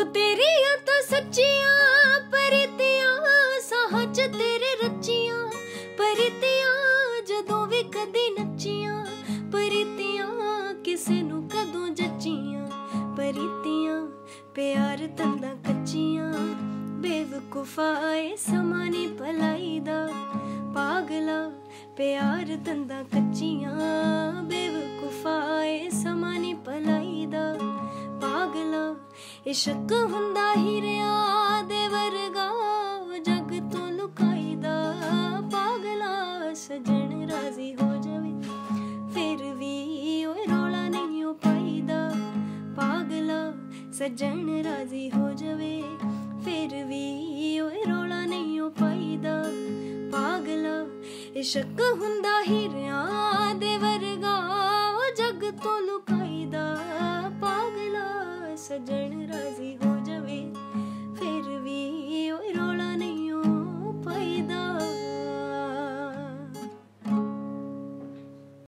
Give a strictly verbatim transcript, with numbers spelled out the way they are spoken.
तेरिया तो सच्चियां परितियां साहां च तेरे रचियां परितियां जदों भी कदी नचियां परितियां किसे नू कदों जचियां परितियां प्यार तंदा कच्चियां बेवकूफाए समा नी भलाई दा पागला प्यार तंदा कच्चियां बेवकूफाए समा नी भलाई दा पागला इश्क हुंदा हीरिया दे वर्गा जग तो लुकाई दा पागला सजन राजी हो जावे फिर भी ओए रौला नहीं हो पाईदा पागला सजन राजी हो जावे फिर भी ओए रौला नहीं हो पाईदा पागला इश्क हुंदा हीरिया दे वर्गा जग तो लुकाईदा पागला सजन राजी हो